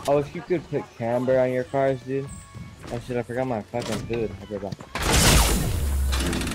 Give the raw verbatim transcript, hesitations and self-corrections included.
Oh, if you could put camber on your cars, dude. Oh shit, I forgot my fucking food. I'll be back.